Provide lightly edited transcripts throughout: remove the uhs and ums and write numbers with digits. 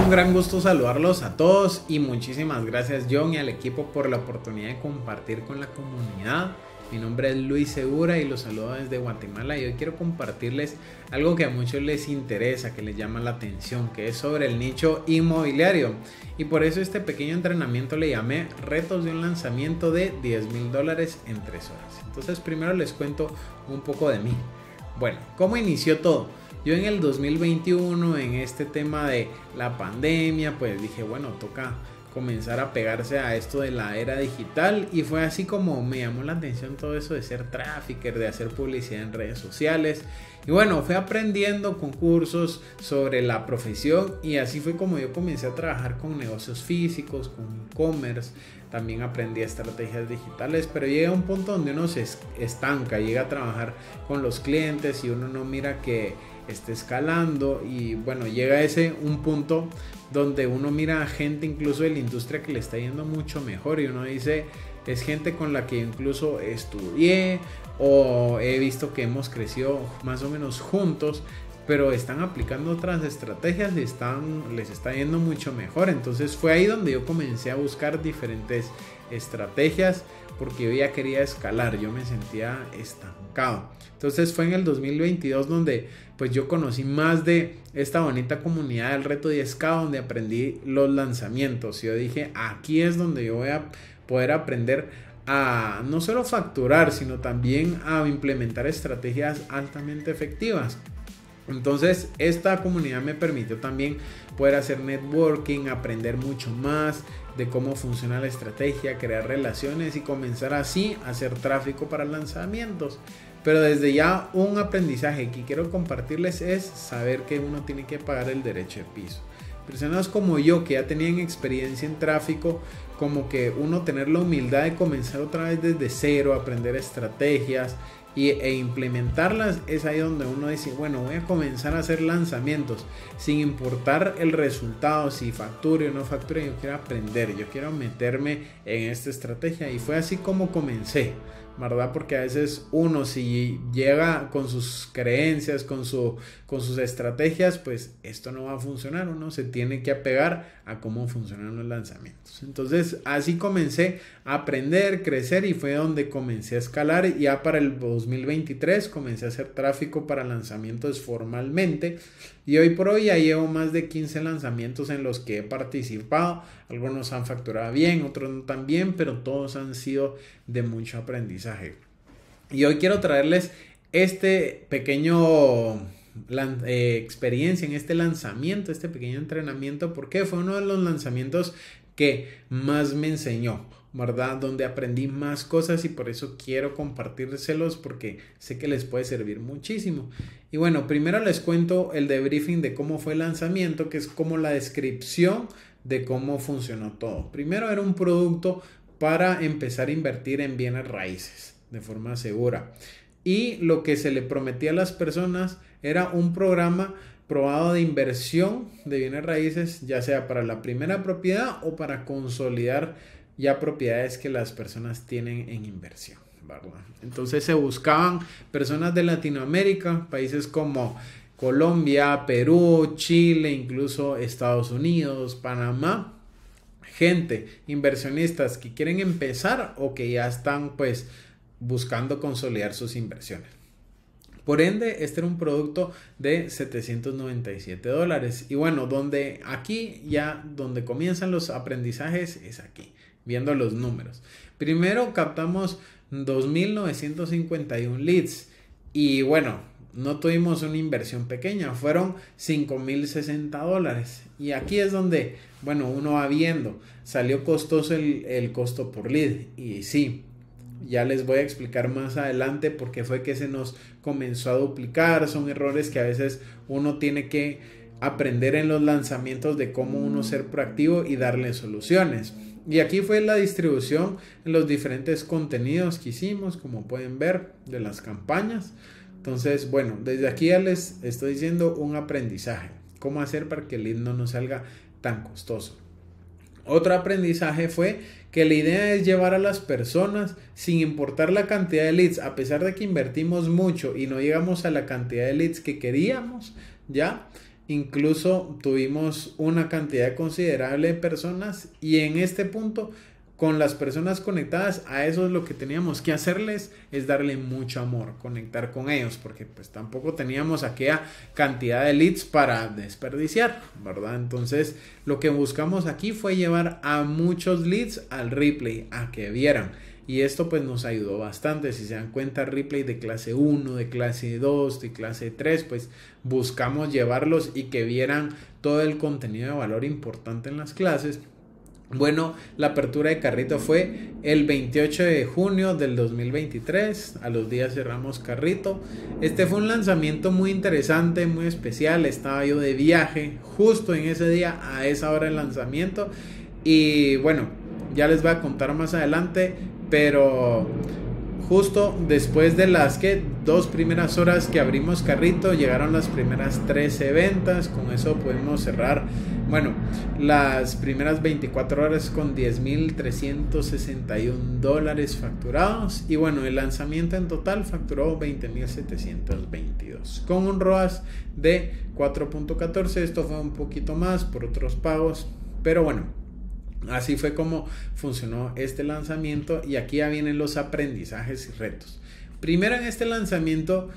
un gran gusto saludarlos a todos y muchísimas gracias John y al equipo por la oportunidad de compartir con la comunidad. Mi nombre es Luis Segura y los saludo desde Guatemala y hoy quiero compartirles algo que a muchos les interesa, que les llama la atención, que es sobre el nicho inmobiliario. Y por eso este pequeño entrenamiento le llamé Retos de un lanzamiento de $10,000 en 3 horas. Entonces primero les cuento un poco de mí. Bueno, ¿cómo inició todo? Yo en el 2021, en este tema de la pandemia, pues dije, bueno, toca comenzar a pegarse a esto de la era digital y fue así como me llamó la atención todo eso de ser trafficker, de hacer publicidad en redes sociales y bueno, fui aprendiendo con cursos sobre la profesión y así fue como yo comencé a trabajar con negocios físicos, con e-commerce, también aprendí estrategias digitales, pero llega un punto donde uno se estanca, llega a trabajar con los clientes y uno no mira que esté escalando y bueno, llega un punto donde uno mira a gente incluso de la industria que le está yendo mucho mejor y uno dice, es gente con la que incluso estudié o he visto que hemos crecido más o menos juntos, pero están aplicando otras estrategias y les está yendo mucho mejor. Entonces fue ahí donde yo comencé a buscar diferentes estrategias porque yo ya quería escalar, yo me sentía estancado. Entonces fue en el 2022 donde pues yo conocí más de esta bonita comunidad del reto 10K, donde aprendí los lanzamientos. Yo dije, aquí es donde yo voy a poder aprender a no solo facturar, sino también a implementar estrategias altamente efectivas. Entonces esta comunidad me permitió también poder hacer networking, aprender mucho más de cómo funciona la estrategia, crear relaciones y comenzar así a hacer tráfico para lanzamientos. Pero desde ya un aprendizaje que quiero compartirles es saber que uno tiene que pagar el derecho de piso. Personas como yo que ya tenían experiencia en tráfico, como que uno tener la humildad de comenzar otra vez desde cero, aprender estrategias e implementarlas, es ahí donde uno dice, bueno, voy a comenzar a hacer lanzamientos sin importar el resultado, si facture o no facture, yo quiero aprender, yo quiero meterme en esta estrategia y fue así como comencé, ¿verdad? Porque a veces uno si llega con sus creencias, con sus estrategias, pues esto no va a funcionar, uno se tiene que apegar a cómo funcionan los lanzamientos. Entonces así comencé a aprender, crecer y fue donde comencé a escalar y ya para el 2023 comencé a hacer tráfico para lanzamientos formalmente y hoy por hoy ya llevo más de 15 lanzamientos en los que he participado, algunos han facturado bien, otros no tan bien, pero todos han sido de mucho aprendizaje. Y hoy quiero traerles este pequeño experiencia en este lanzamiento, este pequeño entrenamiento, porque fue uno de los lanzamientos que más me enseñó, ¿verdad? Donde aprendí más cosas y por eso quiero compartírselos porque sé que les puede servir muchísimo. Y bueno, primero les cuento el debriefing de cómo fue el lanzamiento, que es como la descripción de cómo funcionó todo. Primero era un producto para empezar a invertir en bienes raíces de forma segura. Y lo que se le prometía a las personas era un programa probado de inversión de bienes raíces, ya sea para la primera propiedad o para consolidar ya propiedades que las personas tienen en inversión, ¿verdad? Entonces se buscaban personas de Latinoamérica, países como Colombia, Perú, Chile, incluso Estados Unidos, Panamá, gente, inversionistas que quieren empezar o que ya están pues buscando consolidar sus inversiones. Por ende, este era un producto de $797. Y bueno, donde comienzan los aprendizajes es aquí, viendo los números. Primero captamos 2,951 leads. Y bueno, no tuvimos una inversión pequeña, fueron $5,060. Y aquí es donde, bueno, uno va viendo, salió costoso el costo por lead. Y sí, ya les voy a explicar más adelante por qué fue que se nos comenzó a duplicar. Son errores que a veces uno tiene que aprender en los lanzamientos de cómo uno ser proactivo y darle soluciones. Y aquí fue la distribución en los diferentes contenidos que hicimos, como pueden ver, de las campañas. Entonces, bueno, desde aquí ya les estoy diciendo un aprendizaje. Cómo hacer para que el lead no nos salga tan costoso. Otro aprendizaje fue que la idea es llevar a las personas sin importar la cantidad de leads, a pesar de que invertimos mucho y no llegamos a la cantidad de leads que queríamos, ¿ya? incluso tuvimos una cantidad considerable de personas y en este punto con las personas conectadas, a eso es lo que teníamos que hacerles, es darle mucho amor, conectar con ellos, porque pues tampoco teníamos aquella cantidad de leads para desperdiciar, ¿verdad? Entonces lo que buscamos aquí fue llevar a muchos leads al replay, a que vieran. Y esto pues nos ayudó bastante. Si se dan cuenta, replay de clase 1, de clase 2, de clase 3, pues buscamos llevarlos y que vieran todo el contenido de valor importante en las clases. Bueno, la apertura de carrito fue el 28 de junio del 2023, a los días cerramos carrito. Este fue un lanzamiento muy interesante, muy especial, estaba yo de viaje justo en ese día, a esa hora del lanzamiento. Y bueno, ya les voy a contar más adelante, pero justo después de las 2 primeras horas que abrimos carrito, llegaron las primeras 13 ventas. Con eso pudimos cerrar, bueno, las primeras 24 horas con $10,361 facturados. Y bueno, el lanzamiento en total facturó 20,722 con un ROAS de 4.14. Esto fue un poquito más por otros pagos, pero bueno, así fue como funcionó este lanzamiento. Y aquí ya vienen los aprendizajes y retos. Primero, en este lanzamiento,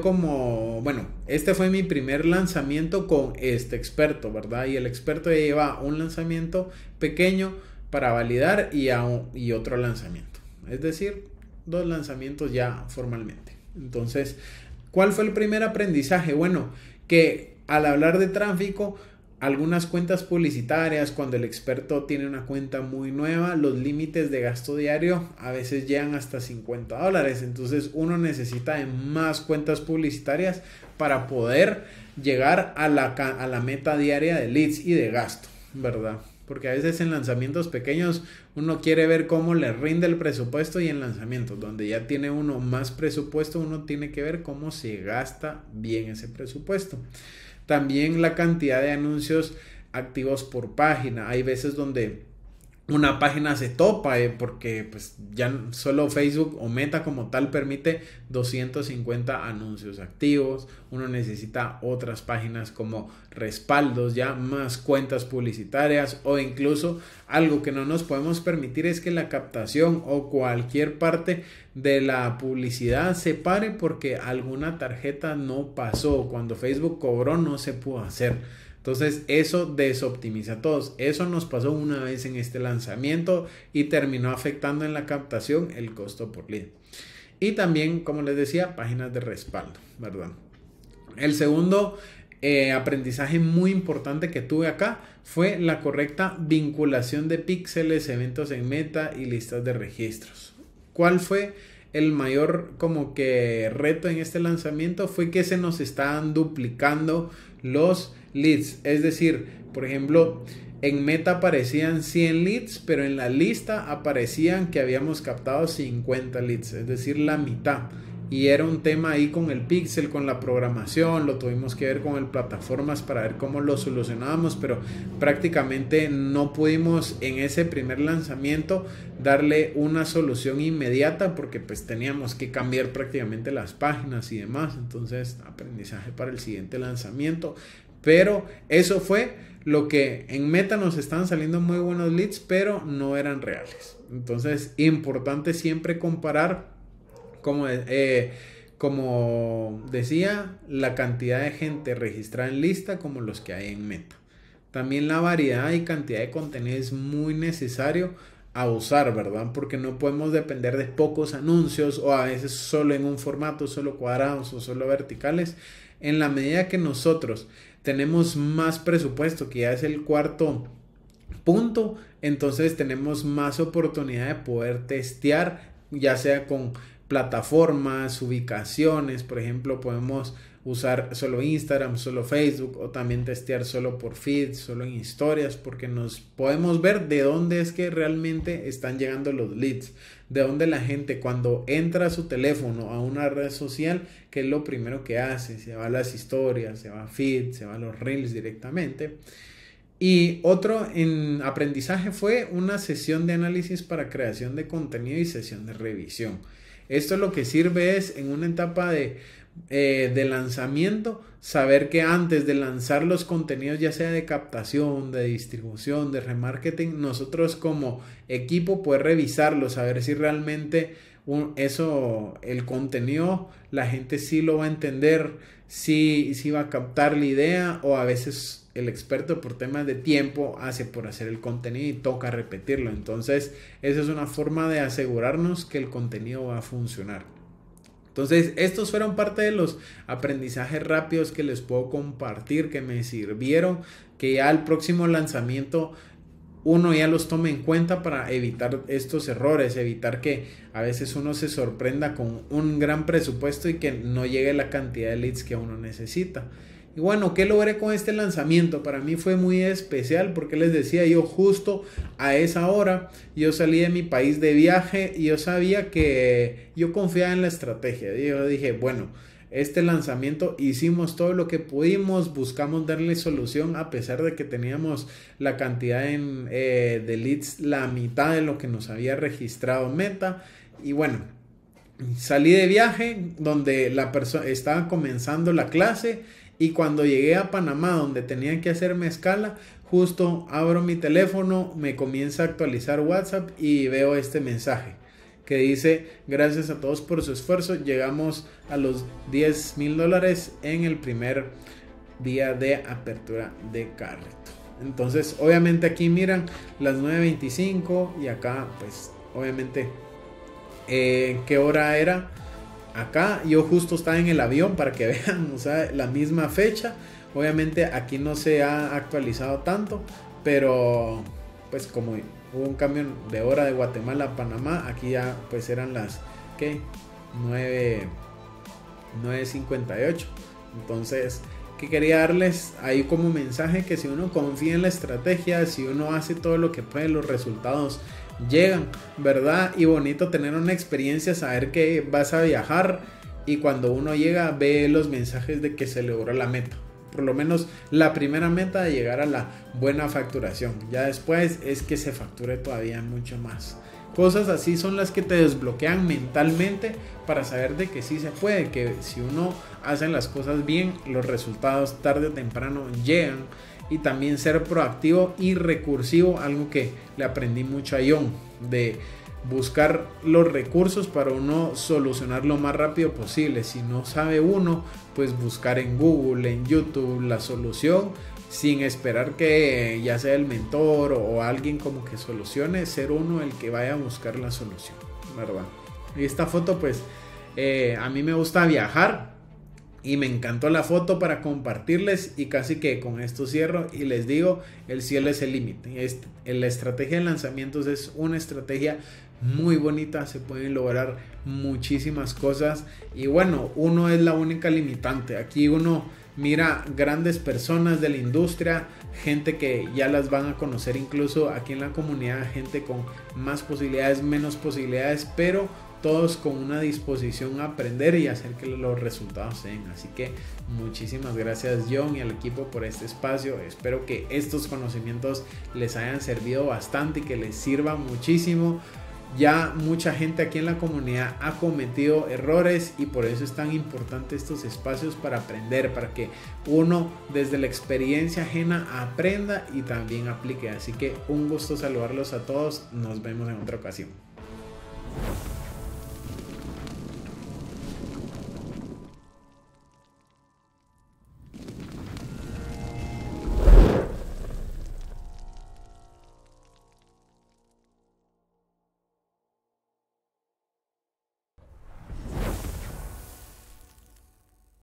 este fue mi primer lanzamiento con este experto, ¿verdad? Y el experto ya lleva un lanzamiento pequeño para validar y otro lanzamiento. Es decir, 2 lanzamientos ya formalmente. Entonces, ¿cuál fue el primer aprendizaje? Bueno, que al hablar de tráfico, algunas cuentas publicitarias, cuando el experto tiene una cuenta muy nueva, los límites de gasto diario a veces llegan hasta $50. Entonces uno necesita de más cuentas publicitarias para poder llegar a la meta diaria de leads y de gasto, ¿verdad? Porque a veces en lanzamientos pequeños uno quiere ver cómo le rinde el presupuesto, y en lanzamientos donde ya tiene uno más presupuesto, uno tiene que ver cómo se gasta bien ese presupuesto. También la cantidad de anuncios activos por página. Hay veces donde una página se topa porque pues ya solo Facebook o Meta como tal permite 250 anuncios activos. Uno necesita otras páginas como respaldos, ya más cuentas publicitarias, o incluso algo que no nos podemos permitir es que la captación o cualquier parte de la publicidad se pare porque alguna tarjeta no pasó. Cuando Facebook cobró no se pudo hacer. Entonces eso desoptimiza a todos. Eso nos pasó una vez en este lanzamiento y terminó afectando en la captación el costo por lead. Y también, como les decía, páginas de respaldo, ¿verdad? El segundo aprendizaje muy importante que tuve acá fue la correcta vinculación de píxeles, eventos en Meta y listas de registros. ¿Cuál fue el mayor como que reto en este lanzamiento? Fue que se nos estaban duplicando los leads. Es decir, por ejemplo, en Meta aparecían 100 leads, pero en la lista aparecían que habíamos captado 50 leads, es decir, la mitad. Y era un tema ahí con el pixel, con la programación, lo tuvimos que ver con el plataformas para ver cómo lo solucionábamos, pero prácticamente no pudimos en ese primer lanzamiento darle una solución inmediata porque pues teníamos que cambiar prácticamente las páginas y demás. Entonces, aprendizaje para el siguiente lanzamiento. Pero eso fue lo que en Meta nos estaban saliendo muy buenos leads, pero no eran reales. Entonces, importante siempre comparar, como decía, la cantidad de gente registrada en lista como los que hay en Meta. También la variedad y cantidad de contenido es muy necesario a usar, ¿verdad? Porque no podemos depender de pocos anuncios o a veces solo en un formato, solo cuadrados o solo verticales. En la medida que nosotros tenemos más presupuesto, que ya es el cuarto punto, entonces tenemos más oportunidad de poder testear, ya sea con plataformas, ubicaciones. Por ejemplo, podemos usar solo Instagram, solo Facebook, o también testear solo por feed, solo en historias, porque nos podemos ver de dónde es que realmente están llegando los leads, de dónde la gente cuando entra a su teléfono a una red social, que es lo primero que hace, se va a las historias, se va a feed, se va a los reels directamente. Y otro en aprendizaje fue una sesión de análisis para creación de contenido y sesión de revisión. Esto lo que sirve es en una etapa de de lanzamiento, saber que antes de lanzar los contenidos, ya sea de captación, de distribución, de remarketing, nosotros como equipo poder revisarlo, saber si realmente el contenido, la gente sí lo va a entender, si va a captar la idea, o a veces el experto por temas de tiempo hace por hacer el contenido y toca repetirlo. Entonces esa es una forma de asegurarnos que el contenido va a funcionar. Entonces estos fueron parte de los aprendizajes rápidos que les puedo compartir, que me sirvieron, que ya al próximo lanzamiento uno ya los tome en cuenta para evitar estos errores, evitar que a veces uno se sorprenda con un gran presupuesto y que no llegue la cantidad de leads que uno necesita. Y bueno, ¿qué logré con este lanzamiento? Para mí fue muy especial porque les decía, yo justo a esa hora yo salí de mi país de viaje y yo sabía que yo confiaba en la estrategia. Yo dije, bueno, este lanzamiento hicimos todo lo que pudimos, buscamos darle solución a pesar de que teníamos la cantidad de leads, la mitad de lo que nos había registrado Meta. Y bueno, salí de viaje donde la persona estaba comenzando la clase, y cuando llegué a Panamá donde tenían que hacerme escala, justo abro mi teléfono, me comienza a actualizar WhatsApp y veo este mensaje que dice: gracias a todos por su esfuerzo, llegamos a los $10,000 en el primer día de apertura de carrito. Entonces obviamente aquí miran las 9:25 y acá pues obviamente qué hora era. Acá yo justo estaba en el avión para que vean, o sea, la misma fecha. Obviamente aquí no se ha actualizado tanto, pero pues como hubo un cambio de hora de Guatemala a Panamá, aquí ya pues eran las 9:58. Entonces, ¿qué quería darles ahí como mensaje? Que si uno confía en la estrategia, si uno hace todo lo que puede, los resultados llegan, ¿verdad? Y bonito tener una experiencia, saber que vas a viajar y cuando uno llega ve los mensajes de que se logró la meta. Por lo menos la primera meta de llegar a la buena facturación. Ya después es que se facture todavía mucho más. Cosas así son las que te desbloquean mentalmente para saber de que sí se puede, que si uno hace las cosas bien, los resultados tarde o temprano llegan. Y también ser proactivo y recursivo, algo que le aprendí mucho a John, de buscar los recursos para uno solucionar lo más rápido posible. Si no sabe uno, pues buscar en Google, en YouTube la solución, sin esperar que ya sea el mentor o alguien como que solucione, ser uno el que vaya a buscar la solución, ¿verdad? Y esta foto pues a mí me gusta viajar y me encantó la foto para compartirles, y casi que con esto cierro y les digo, el cielo es el límite. La estrategia de lanzamientos es una estrategia muy bonita, se pueden lograr muchísimas cosas y bueno, uno es la única limitante. Aquí uno mira grandes personas de la industria, gente que ya las van a conocer incluso aquí en la comunidad, gente con más posibilidades, menos posibilidades, pero todos con una disposición a aprender y hacer que los resultados se den. Así que muchísimas gracias John y al equipo por este espacio. Espero que estos conocimientos les hayan servido bastante y que les sirva muchísimo. Ya mucha gente aquí en la comunidad ha cometido errores y por eso es tan importante estos espacios para aprender, para que uno desde la experiencia ajena aprenda y también aplique. Así que un gusto saludarlos a todos. Nos vemos en otra ocasión.